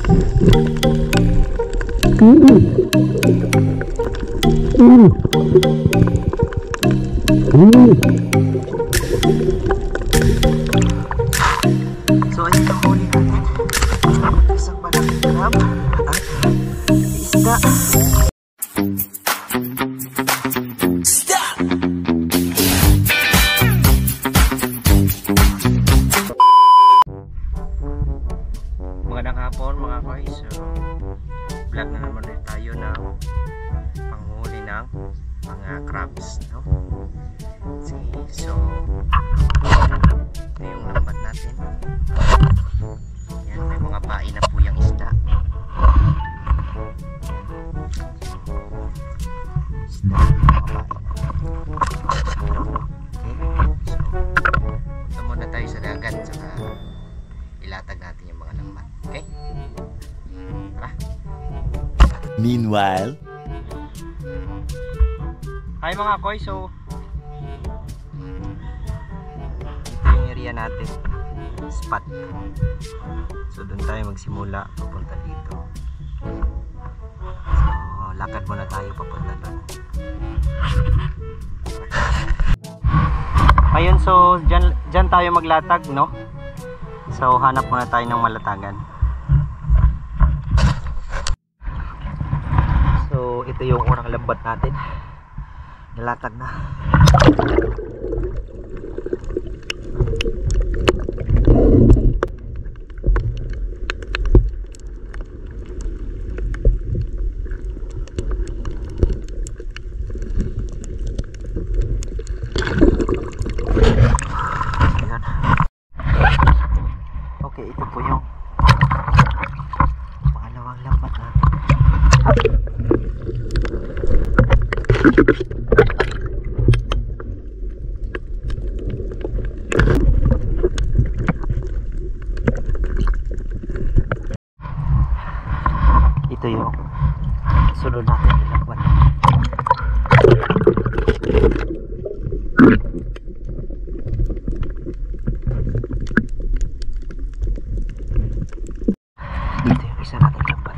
So ayun ang huli natin. Isang malaking crab at isda. Magandang hapon mga guys. So vlog na naman ulit tayo ng panghuli ng mga crabs, no? Sige, so ito yung lambat natin. Yan, may mga pain na po yung isda. Isda, mga pain na. Okay, so punta muna tayo sa dagat, saka ilatag natin yung mga lambat. Okay? Tara. Meanwhile, hi mga koy, so ito yung area natin, spot. So doon tayo magsimula papunta dito. So lakad muna tayo papunta doon. Ayun, so dyan tayo maglatag, no? So hanap muna tayo ng malatagan. So ito yung unang lambat natin. Nalatag na. Ayan. Okay, ito po yung pangalawang lambat natin. Ito yung sunod natin ilagwan. Ito yung isa natin lambat.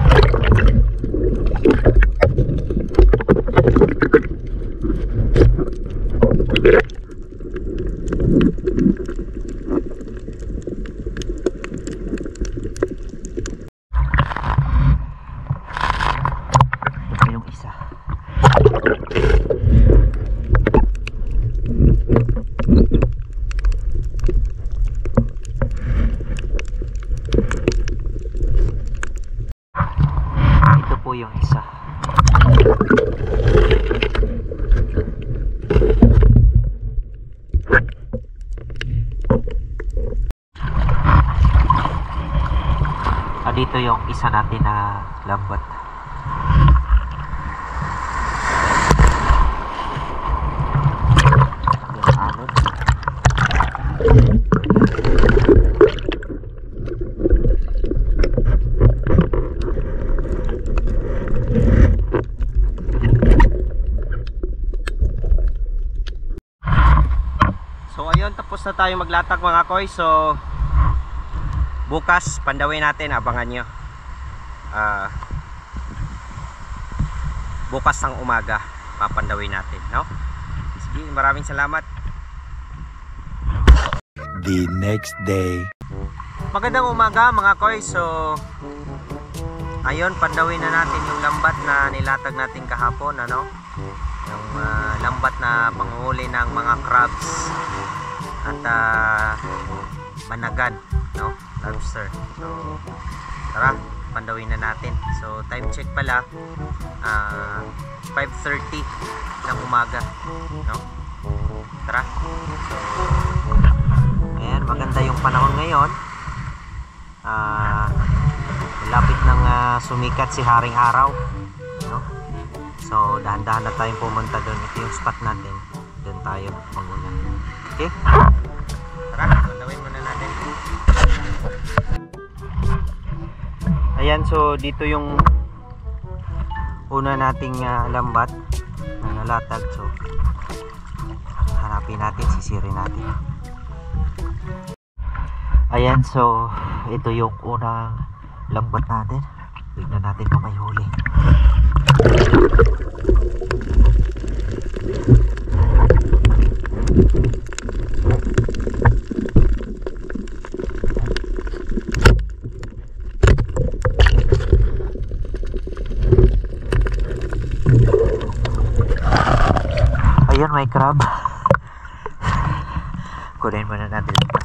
Ito po yung isa. Dito yung isa natin na lambat. So ayun, tapos na tayo maglatag mga koy. So bukas pandawin natin, abangan nyo. Bukas ng umaga papandawin natin, no? Sige, maraming salamat. the next day. Magandang umaga mga koy. So ayun, pandawin na natin yung lambat na nilatag natin kahapon, ano? Yung lambat na panghuli ng mga crabs at managan, no? Lobster. So tara, pandawin na natin. So time check pala 5:30 ng umaga, no? Tara. Ayan, maganda yung panahon ngayon. Lapit ng sumikat si Haring Araw, no? So dahan-dahan na tayong pumunta doon. Ito yung spot natin. Doon tayo manguna. Okay? Tara, pandawin muna natin. Ayan, so dito yung una nating lambat na nalatag. So hanapin natin, sisirin natin. Ayan, so ito yung unang lambat natin. Tignan natin kung may huli. Ayun, may crab. Kunin muna natin lambat.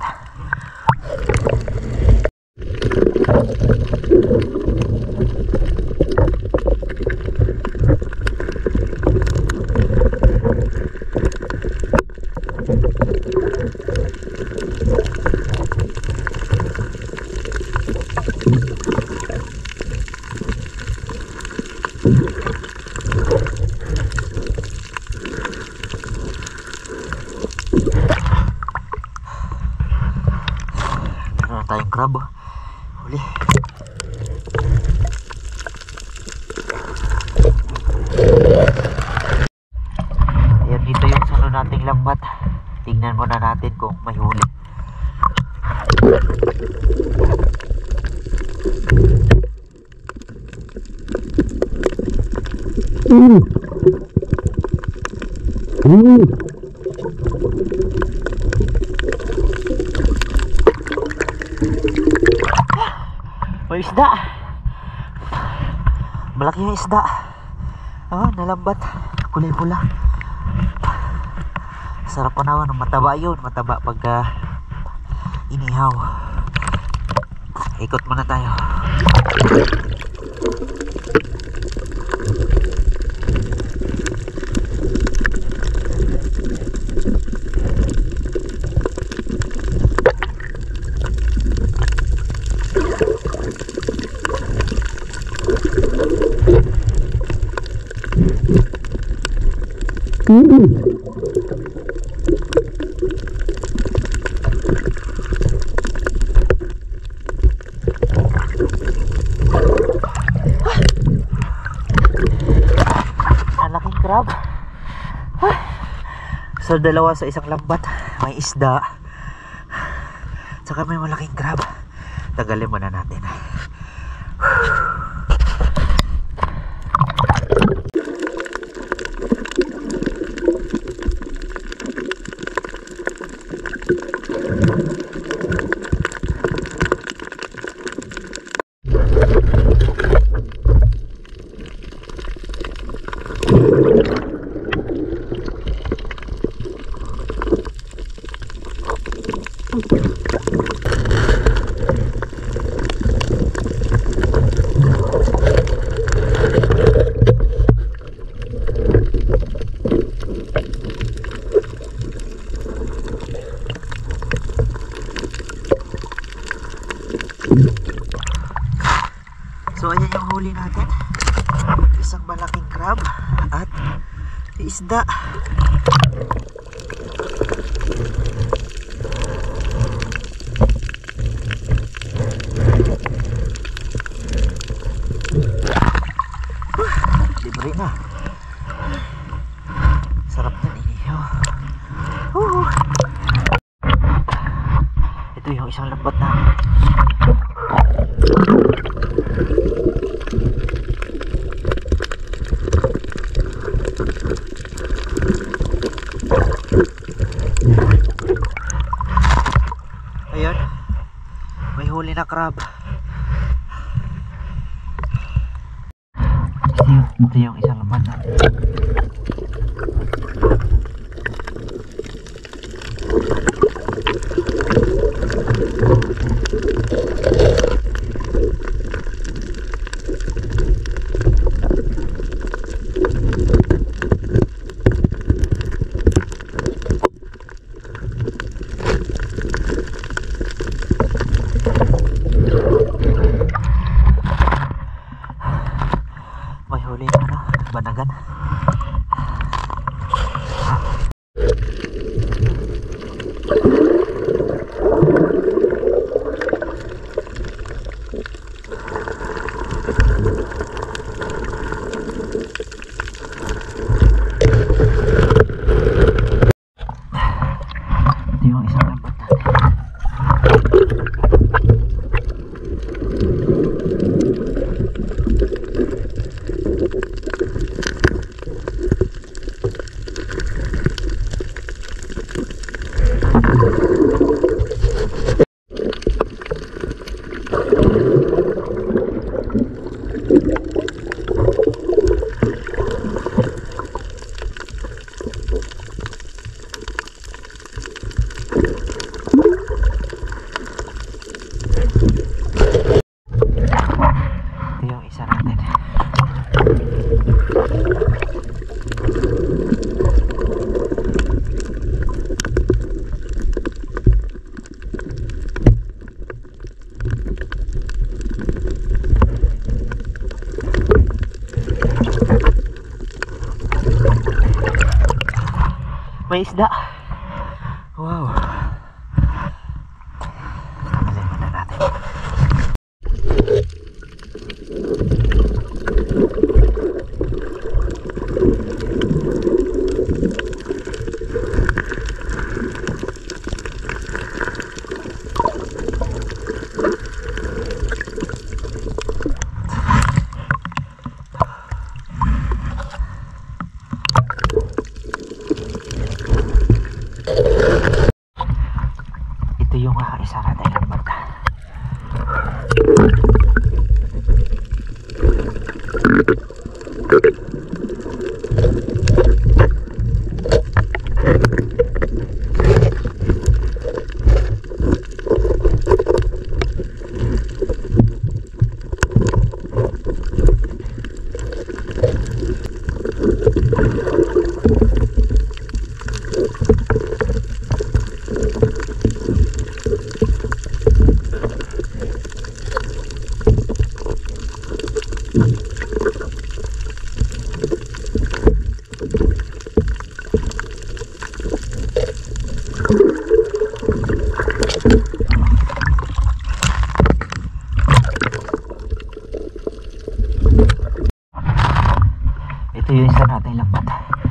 Meron tayong crab. Huli. Ayan, dito yung sunod nating lambat. Tingnan muna natin kung may huli. May isda. Malaki yung isda. Nalambat. Kulay pula. Sarap pa naman. Mataba yun. Mataba pagka inihaw. Ikot muna tayo. Malaking crab. So dalawa sa isang lambat. May isda. Saka may malaking crab. Tagalin muna natin. So ayan yung huli natin. Isang malaking crab at isda. Libre na. Sarap na inihaw. Ito yung isang lambat namin. Ayun, may huli na crab. Ito yung isang laman natin. May huli na banagan. Ito yung isang lambat natin. May isda. Wow. Tanggalin muna natin. Ito yung isa natin lambat. Ito yung isa natin lambat.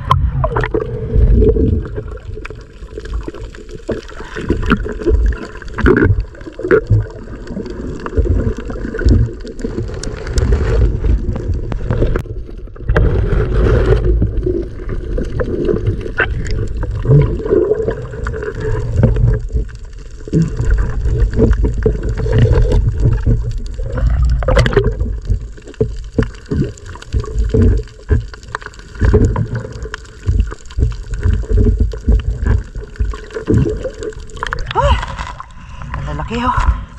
Lalaki oh.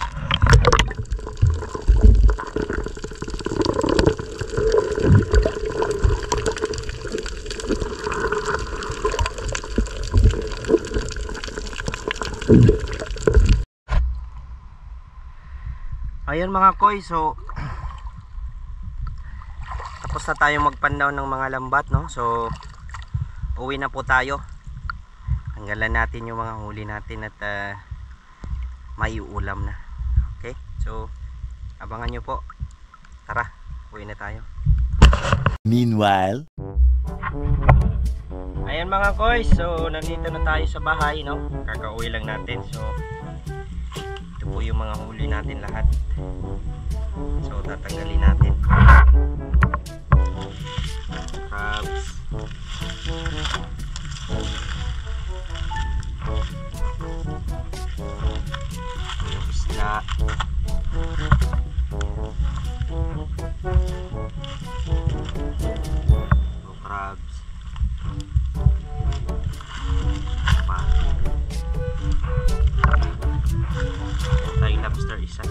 Ayun mga koy, so tapos na tayong magpandaw ng mga lambat, no? So uwi na po tayo. Tanggalan natin yung mga huli natin at may ulam na. Okay, so abangan nyo po. Tara, uwi na tayo. Meanwhile, ayan mga koy, so nandito na tayo sa bahay, no? Kakauwi lang natin. So ito po yung mga huli natin lahat. So tatanggalin natin. Crabs, yung isda, crabs, tayo lobster isa,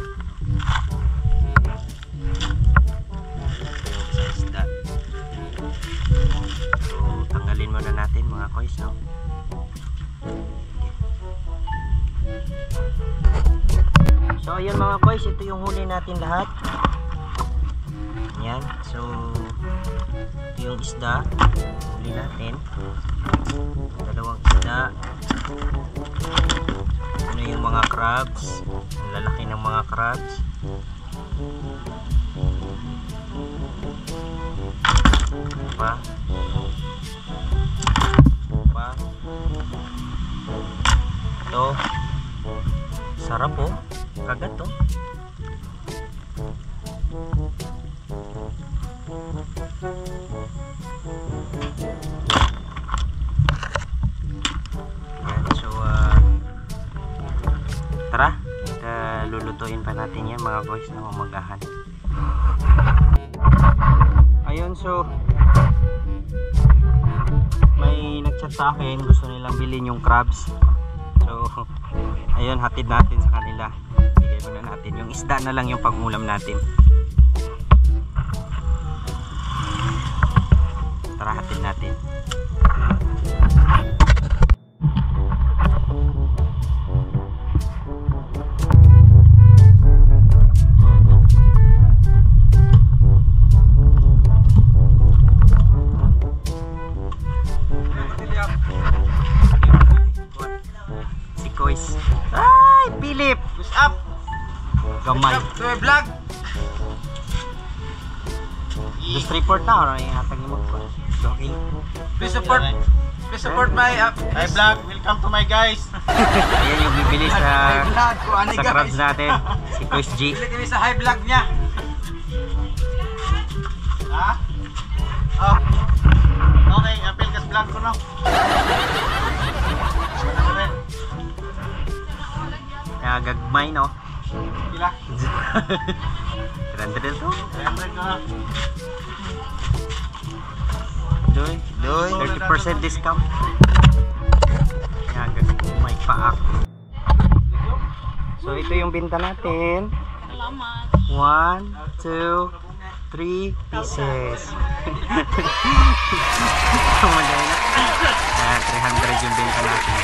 isda. So tanggalin muna natin mga koys, no? So ayun mga koys, ito yung huli natin lahat. Yan, so ito yung isda huli natin, dalawang isda. Ano yung mga crabs, ang lalaki ng mga crabs. Pa ito, sarap oh, kagat oh. Yan, so tara, lulutuin pa natin yan mga boys na umagahan. Ayun, so may nagchat sa akin, gusto nilang bilhin yung crabs. So ayun, hatid natin sa kanila. Bigay muna natin yung isda na lang yung pangulam natin. Tara, hatid natin. Just report na orang yung hatag mo ko. Okay. Please support my Hi vlog, welcome to my guys. Ayan yung bibili sa vlog ko ani sa crabs natin. Si Chris G. Bili kami sa high vlog niya. Ha? Oh. Okay, apil kas vlog ko no. Kaya gagmay no. Pila? 300 to. 300 ko na. Doy, 30% discount. Kaya gagmay paak. So ito yung binta natin. Salamat. 1, 2, 3 pieces. Kumalay na. Ayan, 300 yung binta natin.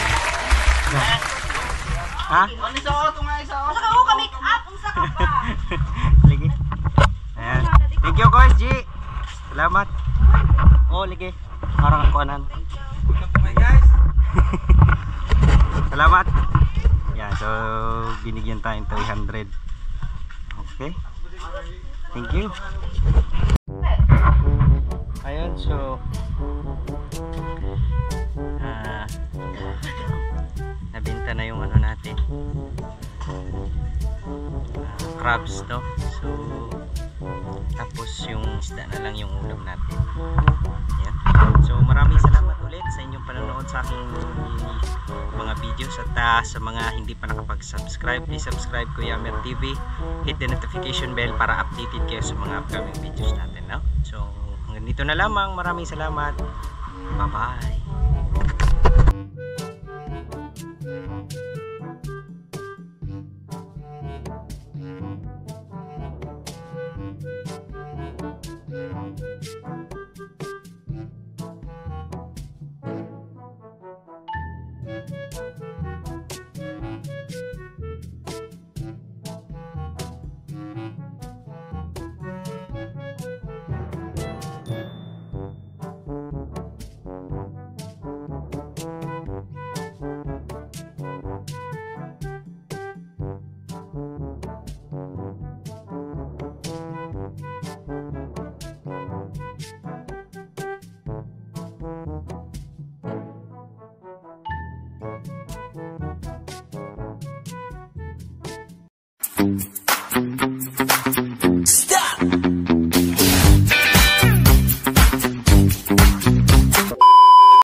Ha? Ano sa auto nga isa Usa ka ka make up, unsa ka pa? Lagi. Ayan. Thank you, Coach G. Salamat. Oh, lagi. Parang ako anan. Bye guys. Salamat. Yan, so binigyan tayong 300. Okay. Thank you. Ayun, so nabenta na yung ano natin. Crabs to. So tapos yung isda na lang yung ulam natin. Yan. So maraming salamat ulit sa inyong panonood sa aking mga videos at sa mga hindi pa nakapag-subscribe, please subscribe Kuya Amer TV, hit the notification bell para updated kayo sa mga upcoming videos natin, no? So hanggang dito na lamang, maraming salamat, bye bye.